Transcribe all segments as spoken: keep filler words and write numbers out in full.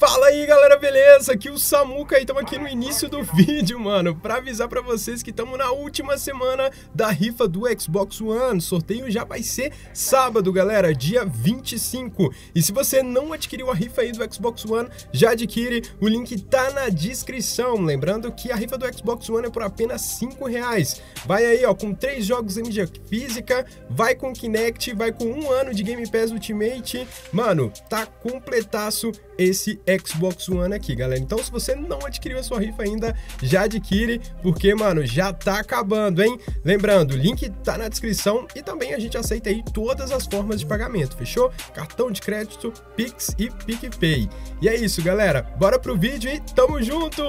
Fala aí galera, beleza? Aqui o Samuca e estamos aqui no início do vídeo, mano, pra avisar pra vocês que estamos na última semana da rifa do Xbox One. O sorteio já vai ser sábado, galera, dia vinte e cinco. E se você não adquiriu a rifa aí do Xbox One, já adquire, o link tá na descrição. Lembrando que a rifa do Xbox One é por apenas cinco reais. Vai aí, ó, com três jogos em mídia física, vai com Kinect, vai com um ano de Game Pass Ultimate. Mano, tá completaço esse Xbox One aqui, galera. Então, se você não adquiriu a sua rifa ainda, já adquire, porque, mano, já tá acabando, hein? Lembrando, o link tá na descrição e também a gente aceita aí todas as formas de pagamento, fechou? Cartão de crédito, Pix e PicPay. E é isso, galera. Bora pro vídeo e tamo junto!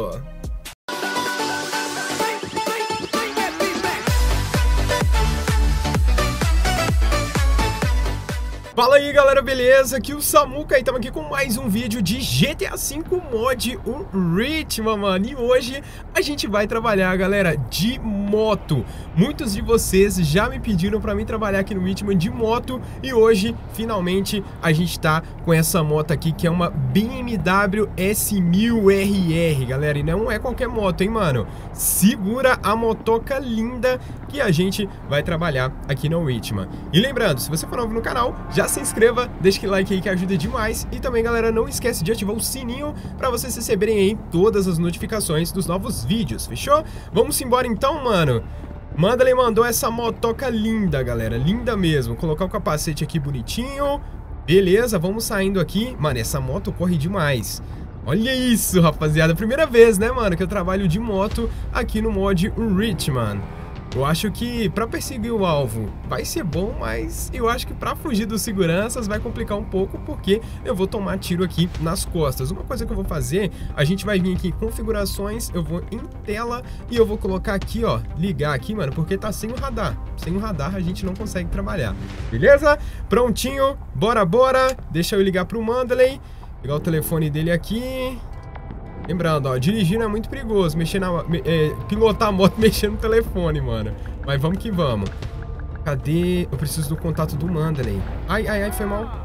Fala aí galera, beleza? Aqui o Samuca e estamos aqui com mais um vídeo de G T A cinco Mod Ultimate, mano. E hoje a gente vai trabalhar, galera, de moto. Muitos de vocês já me pediram para mim trabalhar aqui no Ultimate de moto e hoje, finalmente, a gente tá com essa moto aqui que é uma B M W S mil R R, galera. E não é qualquer moto, hein, mano? Segura a motoca linda que a gente vai trabalhar aqui no Ultimate. E lembrando, se você for novo no canal, já se inscreva, deixa aquele like aí que ajuda demais. E também, galera, não esquece de ativar o sininho para vocês receberem aí todas as notificações dos novos vídeos, fechou? Vamos embora então, mano. Mandalay mandou essa motoca linda, galera, linda mesmo. Vou colocar o capacete aqui bonitinho. Beleza, vamos saindo aqui. Mano, essa moto corre demais. Olha isso, rapaziada. Primeira vez, né, mano, que eu trabalho de moto aqui no mod Ultimate. Eu acho que pra perseguir o alvo vai ser bom, mas eu acho que pra fugir dos seguranças vai complicar um pouco, porque eu vou tomar tiro aqui nas costas. Uma coisa que eu vou fazer, a gente vai vir aqui em configurações, eu vou em tela e eu vou colocar aqui, ó, ligar aqui, mano, porque tá sem o radar. Sem o radar a gente não consegue trabalhar, beleza? Prontinho, bora, bora. Deixa eu ligar pro Mandalay, pegar o telefone dele aqui. Lembrando, ó, dirigir não é muito perigoso, mexer na, é, pilotar a moto mexendo no telefone, mano. Mas vamos que vamos. Cadê? Eu preciso do contato do Mandalay. Ai, ai, ai, foi mal.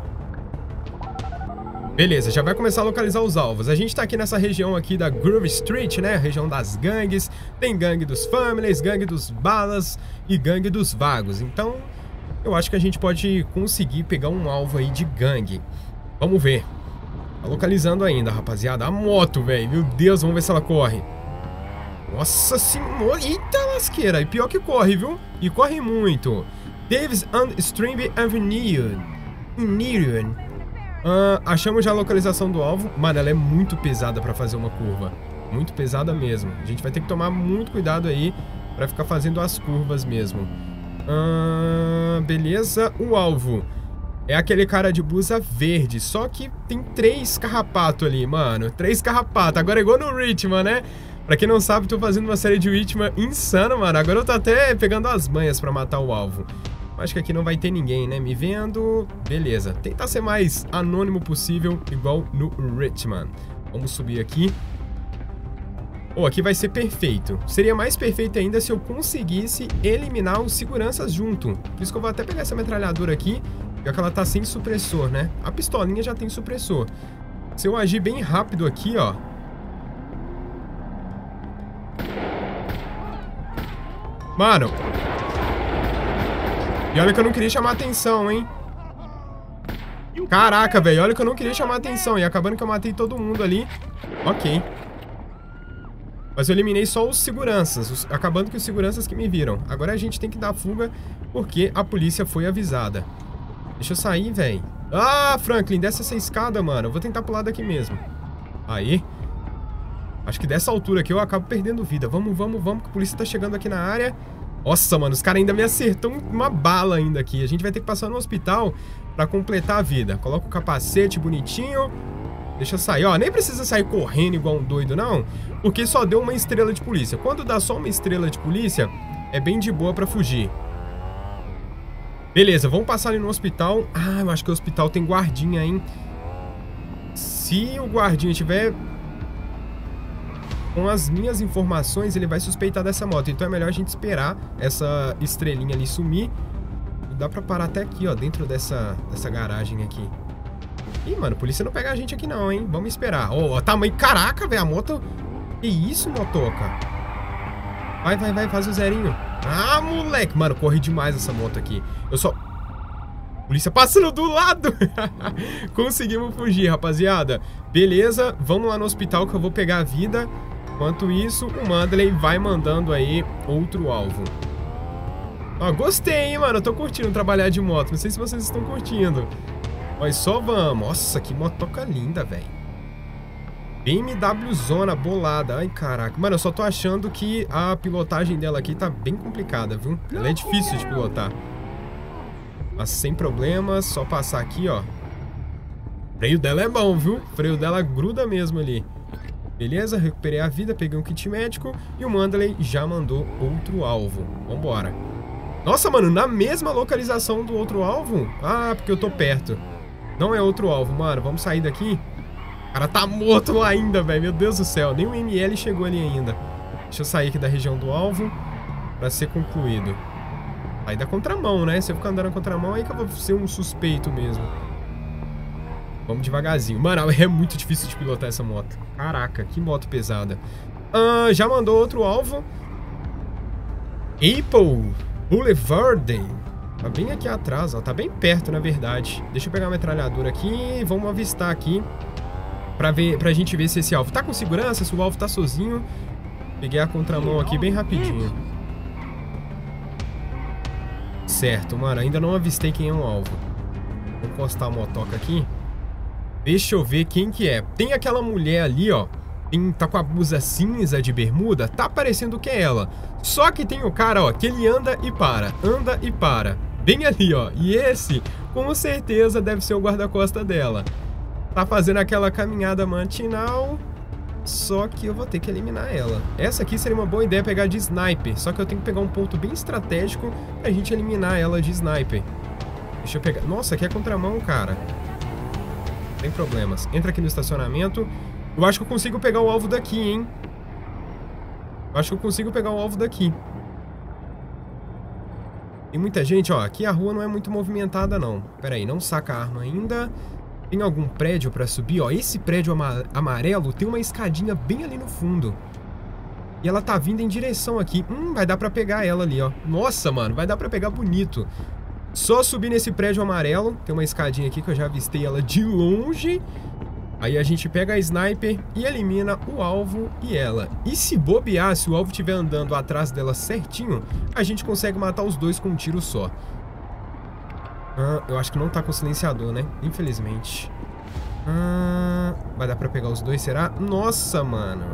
Beleza, já vai começar a localizar os alvos. A gente tá aqui nessa região aqui da Grove Street, né? Região das gangues. Tem gangue dos families, gangue dos balas e gangue dos vagos. Então, eu acho que a gente pode conseguir pegar um alvo aí de gangue. Vamos ver. Tá localizando ainda, rapaziada. A moto, velho. Meu Deus, vamos ver se ela corre. Nossa senhora. Eita lasqueira. E pior que corre, viu? E corre muito. Davis and Stream Avenue. Nerion. Uh, achamos já a localização do alvo. Mano, ela é muito pesada pra fazer uma curva. Muito pesada mesmo. A gente vai ter que tomar muito cuidado aí pra ficar fazendo as curvas mesmo. Uh, beleza. O alvo é aquele cara de blusa verde, só que tem três carrapatos ali, mano. Três carrapatos. Agora é igual no Ultimate, né? Pra quem não sabe, tô fazendo uma série de Ultimate insana, mano. Agora eu tô até pegando as manhas pra matar o alvo. Acho que aqui não vai ter ninguém, né? Me vendo. Beleza. Tentar ser mais anônimo possível, igual no Ultimate. Vamos subir aqui. Oh, aqui vai ser perfeito. Seria mais perfeito ainda se eu conseguisse eliminar os seguranças junto. Por isso que eu vou até pegar essa metralhadora aqui. Já que ela tá sem supressor, né? A pistolinha já tem supressor. Se eu agir bem rápido aqui, ó. Mano. E olha que eu não queria chamar atenção, hein? Caraca, velho. Olha que eu não queria chamar atenção. E acabando que eu matei todo mundo ali. Ok. Mas eu eliminei só os seguranças. Os... Acabando que os seguranças que me viram. Agora a gente tem que dar fuga porque a polícia foi avisada. Deixa eu sair, velho. Ah, Franklin, desce essa escada, mano. Eu vou tentar pular daqui mesmo. Aí. Acho que dessa altura aqui eu acabo perdendo vida. Vamos, vamos, vamos, que a polícia tá chegando aqui na área. Nossa, mano, os caras ainda me acertam uma bala ainda aqui. A gente vai ter que passar no hospital pra completar a vida. Coloca o capacete bonitinho. Deixa eu sair, ó. Nem precisa sair correndo igual um doido, não. Porque só deu uma estrela de polícia. Quando dá só uma estrela de polícia, é bem de boa pra fugir. Beleza, vamos passar ali no hospital. Ah, eu acho que o hospital tem guardinha, hein? Se o guardinha tiver com as minhas informações, ele vai suspeitar dessa moto. Então é melhor a gente esperar essa estrelinha ali sumir. E dá pra parar até aqui, ó, dentro dessa, dessa garagem aqui. Ih, mano, a polícia não pega a gente aqui não, hein? Vamos esperar. Ó, oh, tamanho... Caraca, velho, a moto... Que isso, motoca? Vai, vai, vai, faz o zerinho. Ah, moleque. Mano, corre demais essa moto aqui. Eu só... Polícia passando do lado. Conseguimos fugir, rapaziada. Beleza, vamos lá no hospital que eu vou pegar a vida. Enquanto isso, o Mandley vai mandando aí outro alvo. Ó, gostei, hein, mano. Eu tô curtindo trabalhar de moto. Não sei se vocês estão curtindo. Mas só vamos. Nossa, que motoca linda, velho. B M W zona bolada. Ai, caraca. Mano, eu só tô achando que a pilotagem dela aqui tá bem complicada, viu? Ela é difícil de pilotar. Mas sem problemas, só passar aqui, ó. O freio dela é bom, viu? O freio dela gruda mesmo ali. Beleza, recuperei a vida, peguei um kit médico e o Mandley já mandou outro alvo. Vambora. Nossa, mano, na mesma localização do outro alvo? Ah, porque eu tô perto. Não é outro alvo, mano. Vamos sair daqui. O cara tá morto lá ainda, velho. Meu Deus do céu. Nem o M L chegou ali ainda. Deixa eu sair aqui da região do alvo pra ser concluído. Aí da contramão, né? Se eu ficar andando na contramão, aí que eu vou ser um suspeito mesmo. Vamos devagarzinho. Mano, é muito difícil de pilotar essa moto. Caraca, que moto pesada. Ah, já mandou outro alvo. Apple Boulevard. Tá bem aqui atrás, ó. Tá bem perto, na verdade. Deixa eu pegar a metralhadora aqui e vamos avistar aqui. Pra, ver, pra gente ver se esse alvo tá com segurança, se o alvo tá sozinho. Peguei a contramão aqui bem rapidinho. Certo, mano. Ainda não avistei quem é o alvo. Vou encostar a motoca aqui. Deixa eu ver quem que é. Tem aquela mulher ali, ó. Tem, tá com a blusa cinza de bermuda. Tá parecendo que é ela. Só que tem o cara, ó, que ele anda e para. Anda e para. Bem ali, ó. E esse, com certeza, deve ser o guarda-costa dela. Tá fazendo aquela caminhada matinal. Só que eu vou ter que eliminar ela. Essa aqui seria uma boa ideia pegar de sniper. Só que eu tenho que pegar um ponto bem estratégico pra gente eliminar ela de sniper. Deixa eu pegar... Nossa, aqui é contramão, cara. Sem problemas. Entra aqui no estacionamento. Eu acho que eu consigo pegar o alvo daqui, hein? Eu acho que eu consigo pegar o alvo daqui. Tem muita gente, ó. Aqui a rua não é muito movimentada, não. Pera aí, não saca a arma ainda. Tem algum prédio pra subir? Ó, esse prédio ama amarelo tem uma escadinha bem ali no fundo. E ela tá vindo em direção aqui. Hum, vai dar pra pegar ela ali, ó. Nossa, mano, vai dar pra pegar bonito. Só subir nesse prédio amarelo. Tem uma escadinha aqui que eu já avistei ela de longe. Aí a gente pega a sniper e elimina o alvo e ela. E se bobear, se o alvo estiver andando atrás dela certinho, a gente consegue matar os dois com um tiro só. Ah, eu acho que não tá com silenciador, né? Infelizmente. Ah, vai dar pra pegar os dois, será? Nossa, mano.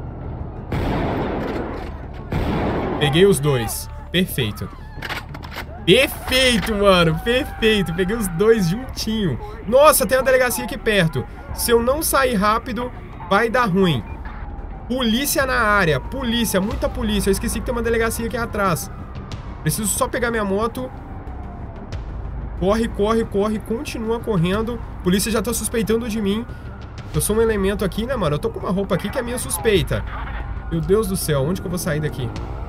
Peguei os dois. Perfeito. Perfeito, mano. Perfeito. Peguei os dois juntinho. Nossa, tem uma delegacia aqui perto. Se eu não sair rápido, vai dar ruim. Polícia na área. Polícia, muita polícia. Eu esqueci que tem uma delegacia aqui atrás. Preciso só pegar minha moto. Corre, corre, corre. Continua correndo. Polícia já tá suspeitando de mim. Eu sou um elemento aqui, né, mano? Eu tô com uma roupa aqui que é minha suspeita. Meu Deus do céu. Onde que eu vou sair daqui?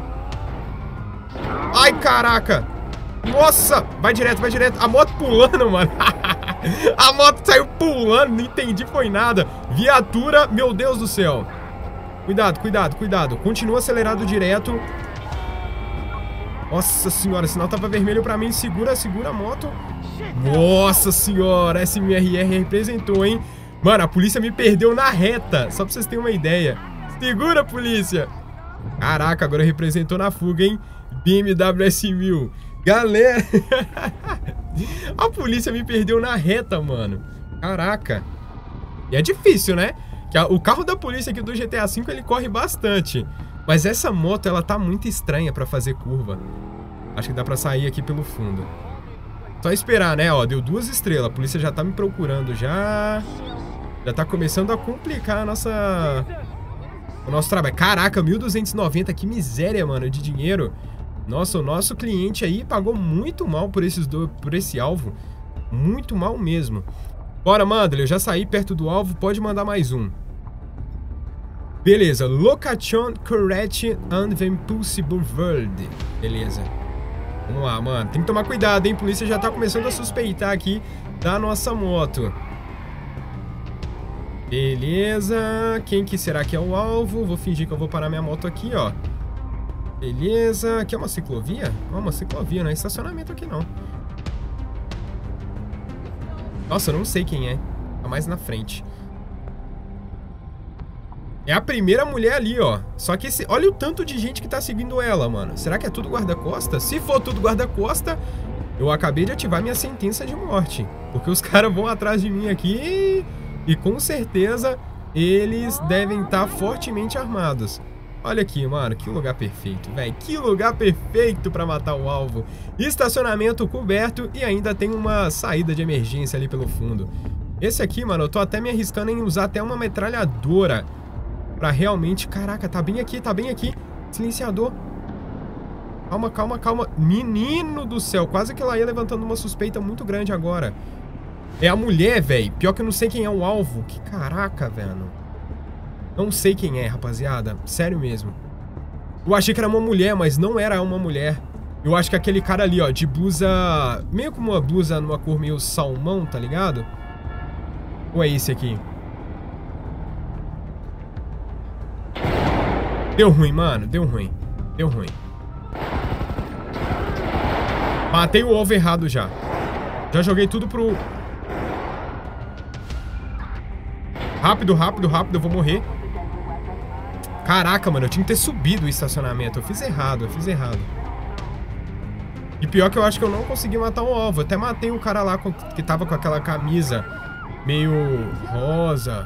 Ai, caraca. Nossa. Vai direto, vai direto. A moto pulando, mano. A moto saiu pulando. Não entendi, foi nada. Viatura, meu Deus do céu. Cuidado, cuidado, cuidado. Continua acelerado direto. Nossa senhora, o sinal tava vermelho pra mim. Segura, segura a moto. Nossa senhora, S M R R representou, hein? Mano, a polícia me perdeu na reta. Só pra vocês terem uma ideia. Segura, polícia. Caraca, agora representou na fuga, hein? B M W S mil. Galera. A polícia me perdeu na reta, mano. Caraca. E é difícil, né? O carro da polícia aqui do G T A cinco, ele corre bastante. Mas essa moto, ela tá muito estranha pra fazer curva. Acho que dá pra sair aqui pelo fundo. Só esperar, né? Ó, deu duas estrelas. A polícia já tá me procurando já. Já tá começando a complicar a nossa... o nosso trabalho. Caraca, mil duzentos e noventa. Que miséria, mano, de dinheiro. Nossa, o nosso cliente aí pagou muito mal por, esses do... por esse alvo. Muito mal mesmo. Bora, Mandley. Eu já saí perto do alvo. Pode mandar mais um. Beleza, Location Correct and the Impossible World. Beleza. Vamos lá, mano. Tem que tomar cuidado, hein? A polícia já tá começando a suspeitar aqui da nossa moto. Beleza. Quem que será que é o alvo? Vou fingir que eu vou parar minha moto aqui, ó. Beleza. Aqui é uma ciclovia? Não, uma ciclovia, não é estacionamento aqui, não. Nossa, eu não sei quem é. Tá mais na frente. É a primeira mulher ali, ó. Só que esse... olha o tanto de gente que tá seguindo ela, mano. Será que é tudo guarda-costa? Se for tudo guarda-costa, eu acabei de ativar minha sentença de morte. Porque os caras vão atrás de mim aqui e com certeza eles devem estar fortemente armados. Olha aqui, mano, que lugar perfeito, velho. Que lugar perfeito pra matar o alvo. Estacionamento coberto e ainda tem uma saída de emergência ali pelo fundo. Esse aqui, mano, eu tô até me arriscando em usar até uma metralhadora pra realmente... Caraca, tá bem aqui, tá bem aqui. Silenciador. Calma, calma, calma. Menino do céu, quase que ela ia levantando uma suspeita muito grande agora. É a mulher, velho. Pior que eu não sei quem é o alvo. Que caraca, velho. Não sei quem é, rapaziada. Sério mesmo. Eu achei que era uma mulher, mas não era uma mulher. Eu acho que aquele cara ali, ó, de blusa... meio como uma blusa numa cor meio salmão, tá ligado? Ou é esse aqui? Deu ruim, mano. Deu ruim. Deu ruim. Matei o alvo errado já. Já joguei tudo pro... Rápido, rápido, rápido. Eu vou morrer. Caraca, mano. Eu tinha que ter subido o estacionamento. Eu fiz errado, eu fiz errado. E pior que eu acho que eu não consegui matar o alvo. Eu até matei um cara lá com... que tava com aquela camisa meio rosa.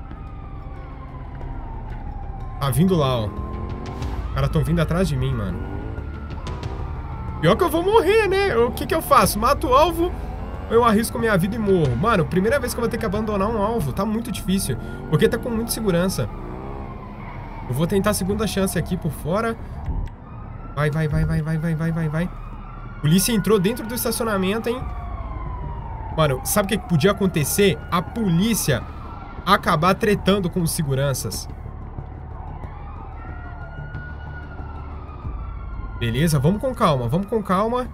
Tá vindo lá, ó. Os caras tão vindo atrás de mim, mano. Pior que eu vou morrer, né? O que que eu faço? Mato o alvo ou eu arrisco minha vida e morro? Mano, primeira vez que eu vou ter que abandonar um alvo. Tá muito difícil. Porque tá com muita segurança. Eu vou tentar a segunda chance aqui por fora. Vai, vai, vai, vai, vai, vai, vai, vai, vai. Polícia entrou dentro do estacionamento, hein? Mano, sabe o que podia acontecer? A polícia acabar tretando com os seguranças. Beleza, vamos com calma, vamos com calma.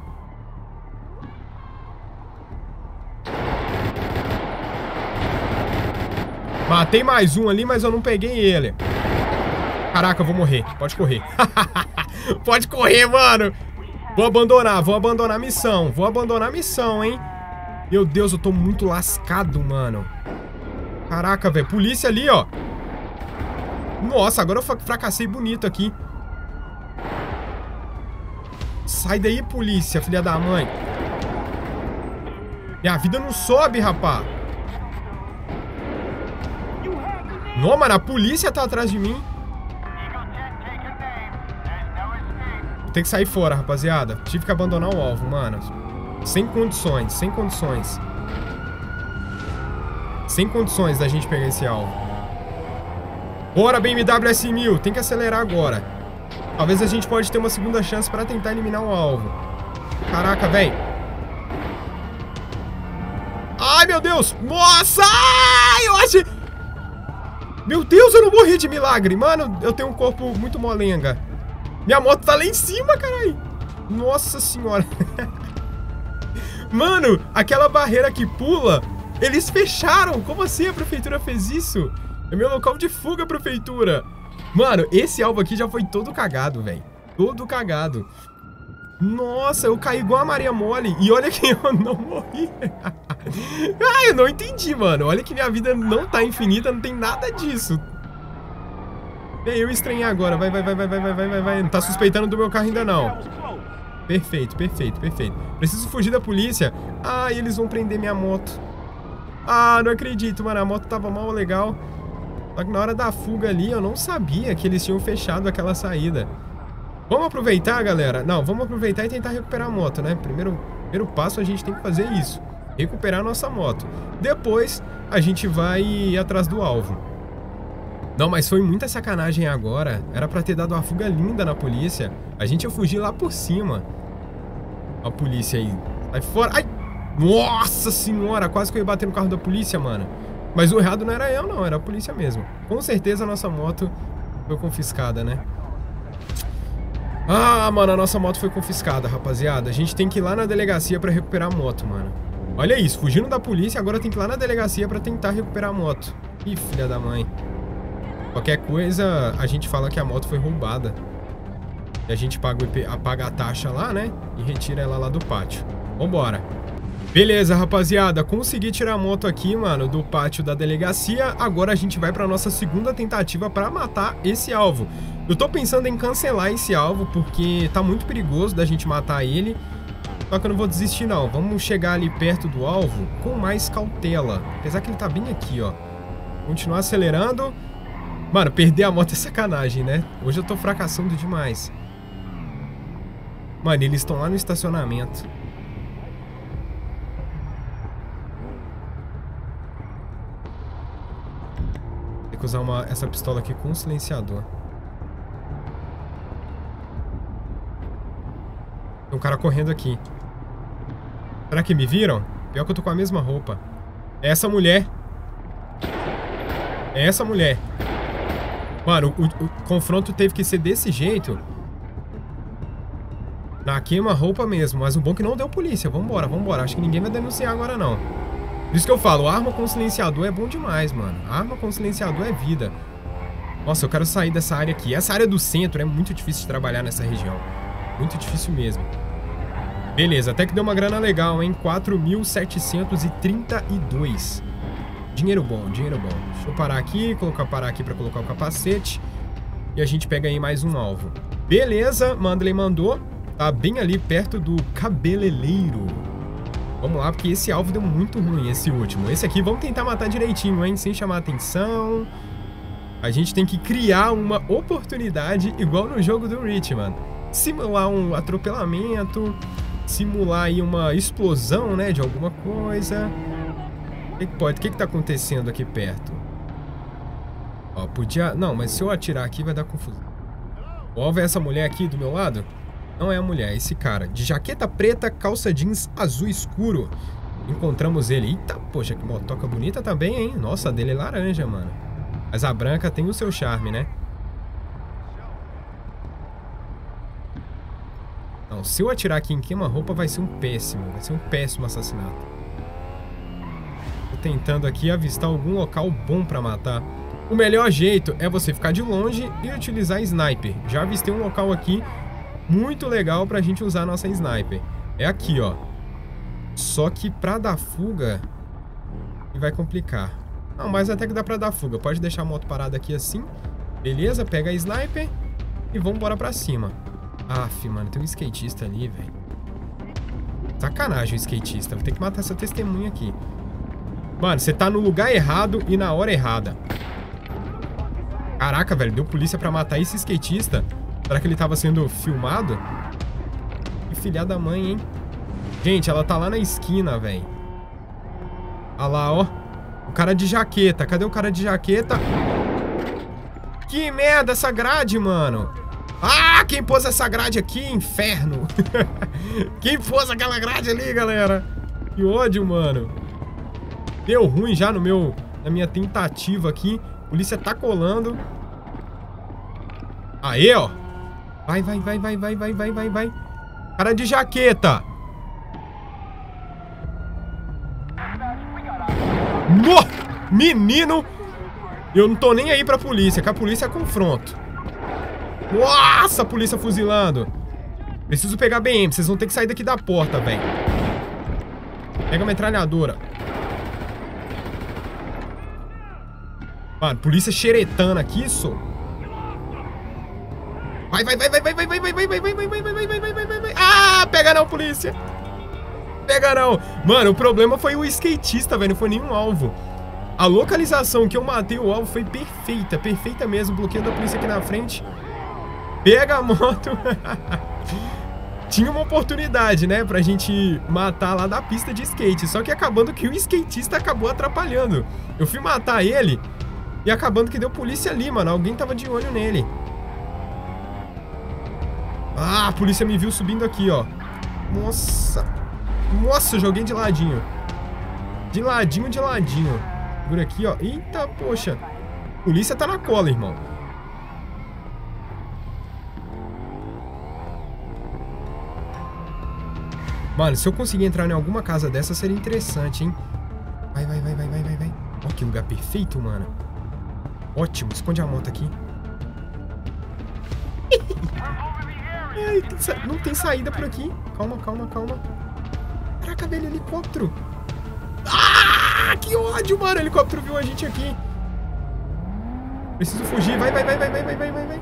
Matei mais um ali, mas eu não peguei ele. Caraca, eu vou morrer. Pode correr. Pode correr, mano. Vou abandonar, vou abandonar a missão. Vou abandonar a missão, hein. Meu Deus, eu tô muito lascado, mano. Caraca, velho. Polícia ali, ó. Nossa, agora eu fracassei bonito aqui. Sai daí, polícia, filha da mãe. Minha vida não sobe, rapá. Não, mano, a polícia tá atrás de mim. Tem que sair fora, rapaziada. Tive que abandonar o alvo, mano. Sem condições, sem condições. Sem condições da gente pegar esse alvo. Bora, B M W S mil. Tem que acelerar agora. Talvez a gente pode ter uma segunda chance pra tentar eliminar o alvo. Caraca, velho. Ai, meu Deus. Nossa! Ai, eu achei... Meu Deus, eu não morri de milagre. Mano, eu tenho um corpo muito molenga. Minha moto tá lá em cima, caralho. Nossa senhora. Mano, aquela barreira que pula, eles fecharam. Como assim a prefeitura fez isso? É meu local de fuga, prefeitura. Mano, esse alvo aqui já foi todo cagado, velho. Todo cagado. Nossa, eu caí igual a Maria Mole. E olha que eu não morri. Ah, eu não entendi, mano. Olha que minha vida não tá infinita, não tem nada disso. Bem, eu estranhei agora. Vai, vai, vai, vai, vai, vai, vai, vai, vai. Não tá suspeitando do meu carro ainda, não. Perfeito, perfeito, perfeito. Preciso fugir da polícia. Ah, eles vão prender minha moto. Ah, não acredito, mano. A moto tava mal legal. Só que na hora da fuga ali, eu não sabia que eles tinham fechado aquela saída. Vamos aproveitar, galera? Não, vamos aproveitar e tentar recuperar a moto, né? Primeiro, primeiro passo, a gente tem que fazer isso. Recuperar a nossa moto. Depois, a gente vai ir atrás do alvo. Não, mas foi muita sacanagem agora. Era pra ter dado uma fuga linda na polícia. A gente ia fugir lá por cima. A polícia aí. Sai fora. Ai! Nossa senhora! Quase que eu ia bater no carro da polícia, mano. Mas o errado não era eu, não. Era a polícia mesmo. Com certeza a nossa moto foi confiscada, né? Ah, mano, a nossa moto foi confiscada, rapaziada. A gente tem que ir lá na delegacia pra recuperar a moto, mano. Olha isso. Fugindo da polícia, agora tem que ir lá na delegacia pra tentar recuperar a moto. Ih, filha da mãe. Qualquer coisa, a gente fala que a moto foi roubada. E a gente paga, o, paga a taxa lá, né? E retira ela lá do pátio. Vambora. Beleza, rapaziada. Consegui tirar a moto aqui, mano, do pátio da delegacia. Agora a gente vai pra nossa segunda tentativa pra matar esse alvo. Eu tô pensando em cancelar esse alvo, porque tá muito perigoso da gente matar ele. Só que eu não vou desistir, não. Vamos chegar ali perto do alvo com mais cautela. Apesar que ele tá bem aqui, ó. Continuar acelerando. Mano, perder a moto é sacanagem, né? Hoje eu tô fracassando demais. Mano, eles estão lá no estacionamento. Tem que usar uma, essa pistola aqui com um silenciador. Tem um cara correndo aqui. Será que me viram? Pior que eu tô com a mesma roupa. É essa mulher. É essa mulher. Mano, o, o confronto teve que ser desse jeito. Na queima-roupa mesmo. Mas o bom é que não deu polícia. Vambora, vambora. Acho que ninguém vai denunciar agora, não. Por isso que eu falo, arma com silenciador é bom demais, mano. Arma com silenciador é vida. Nossa, eu quero sair dessa área aqui. Essa área do centro é muito difícil de trabalhar nessa região. Muito difícil mesmo. Beleza, até que deu uma grana legal, hein? quatro mil setecentos e trinta e dois. Dinheiro bom, dinheiro bom. Deixa eu parar aqui, colocar parar aqui pra colocar o capacete. E a gente pega aí mais um alvo. Beleza, Mandley mandou. Tá bem ali perto do cabeleireiro. Vamos lá, porque esse alvo deu muito ruim, esse último. Esse aqui vamos tentar matar direitinho, hein? Sem chamar atenção. A gente tem que criar uma oportunidade igual no jogo do Richmond. Simular um atropelamento. Simular aí uma explosão, né? De alguma coisa. O que, que pode? O que, que tá acontecendo aqui perto? Ó, podia... Não, mas se eu atirar aqui vai dar confusão. O alvo é essa mulher aqui do meu lado? Não é a mulher, é esse cara. De jaqueta preta, calça jeans azul escuro. Encontramos ele. Eita, poxa, que motoca bonita também, hein? Nossa, a dele é laranja, mano. Mas a branca tem o seu charme, né? Não, se eu atirar aqui em queima-roupa vai ser um péssimo. Vai ser um péssimo assassinato. Tô tentando aqui avistar algum local bom pra matar. O melhor jeito é você ficar de longe e utilizar sniper. Já avistei um local aqui muito legal pra gente usar a nossa sniper. É aqui, ó. Só que pra dar fuga vai complicar. Não, mas até que dá pra dar fuga. Pode deixar a moto parada aqui assim. Beleza, pega a sniper e vamos embora pra cima. Aff, mano, tem um skatista ali, velho. Sacanagem o skatista. Vou ter que matar essa testemunha aqui. Mano, você tá no lugar errado e na hora errada. Caraca, velho, deu polícia pra matar esse skatista. Será que ele tava sendo filmado? Que filha da mãe, hein? Gente, ela tá lá na esquina, velho. Olha lá, ó. O cara de jaqueta. Cadê o cara de jaqueta? Que merda essa grade, mano. Ah, quem pôs essa grade aqui? Inferno. Quem pôs aquela grade ali, galera? Que ódio, mano. Deu ruim já no meu, na minha tentativa aqui. A polícia tá colando. Aê, ó. Vai, vai, vai, vai, vai, vai, vai, vai, vai. Cara de jaqueta. No! Menino. Eu não tô nem aí pra polícia, que a polícia é confronto. Nossa, a polícia fuzilando. Preciso pegar B M, vocês vão ter que sair daqui da porta, velho. Pega a metralhadora. Mano, polícia xeretana aqui, isso. Vai, vai, vai, vai, vai, vai, vai, vai, vai, vai, vai, vai, vai, vai, vai, vai, vai, vai, vai. Ah, pega não, polícia. Pega não. Mano, o problema foi o skatista, velho. Não foi nenhum alvo. A localização que eu matei o alvo foi perfeita. Perfeita mesmo. Bloqueio da polícia aqui na frente. Pega a moto. Tinha uma oportunidade, né? Pra gente matar lá da pista de skate. Só que acabando que o skatista acabou atrapalhando. Eu fui matar ele e acabando que deu polícia ali, mano. Alguém tava de olho nele. Ah, a polícia me viu subindo aqui, ó. Nossa. Nossa, joguei de ladinho. De ladinho, de ladinho. Por aqui, ó. Eita, poxa. A polícia tá na cola, irmão. Mano, se eu conseguir entrar em alguma casa dessa, seria interessante, hein? Vai, vai, vai, vai, vai, vai, vai. Ó. Olha que lugar perfeito, mano. Ótimo, esconde a moto aqui. Ai, tem sa... não tem saída por aqui. Calma, calma, calma. Caraca, velho, helicóptero. Ah, que ódio, mano. O helicóptero viu a gente aqui. Preciso fugir. Vai, vai, vai, vai, vai, vai, vai, vai.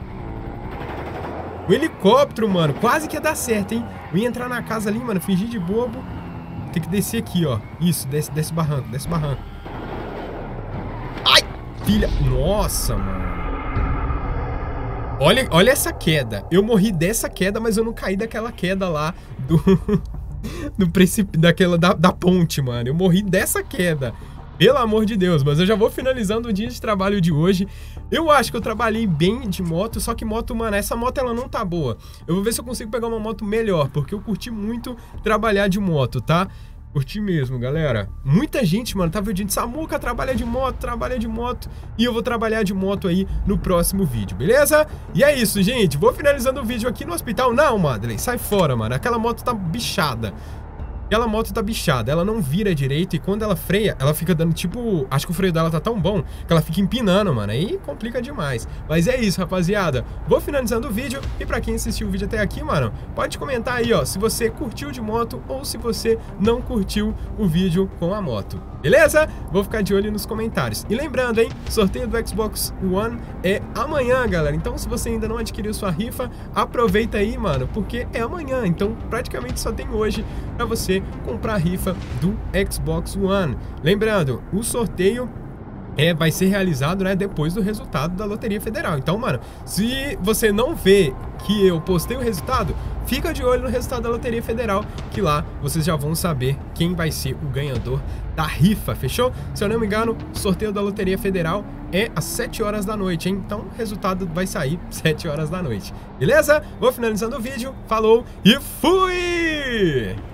O helicóptero, mano. Quase que ia dar certo, hein? Eu ia entrar na casa ali, mano. Fingir de bobo. Tem que descer aqui, ó. Isso, desce, desce o barranco, desce o barranco. Ai, filha. Nossa, mano. Olha, olha essa queda. Eu morri dessa queda, mas eu não caí daquela queda lá do... do precipício, daquela, da, da ponte, mano. Eu morri dessa queda. Pelo amor de Deus, mas eu já vou finalizando o dia de trabalho de hoje. Eu acho que eu trabalhei bem de moto, só que moto, mano, essa moto ela não tá boa. Eu vou ver se eu consigo pegar uma moto melhor, porque eu curti muito trabalhar de moto, tá? Curti mesmo, galera. Muita gente, mano, tá pedindo, Samuca, trabalha de moto, trabalha de moto. E eu vou trabalhar de moto aí no próximo vídeo, beleza? E é isso, gente. Vou finalizando o vídeo aqui no hospital. Não, Madeleine, sai fora, mano. Aquela moto tá bichada. Aquela moto tá bichada, ela não vira direito e quando ela freia, ela fica dando tipo... Acho que o freio dela tá tão bom que ela fica empinando, mano. Aí complica demais. Mas é isso, rapaziada. Vou finalizando o vídeo e pra quem assistiu o vídeo até aqui, mano, pode comentar aí, ó, se você curtiu de moto ou se você não curtiu o vídeo com a moto. Beleza? Vou ficar de olho nos comentários. E lembrando, hein, sorteio do Xbox One é amanhã, galera. Então se você ainda não adquiriu sua rifa, aproveita aí, mano, porque é amanhã. Então praticamente só tem hoje pra você comprar a rifa do Xbox One. Lembrando, o sorteio é, vai ser realizado, né, depois do resultado da Loteria Federal. Então, mano, se você não vê que eu postei o resultado, fica de olho no resultado da Loteria Federal, que lá vocês já vão saber quem vai ser o ganhador da rifa, fechou? Se eu não me engano, o sorteio da Loteria Federal é às sete horas da noite, hein? Então o resultado vai sair sete horas da noite, beleza? Vou finalizando o vídeo, falou e fui!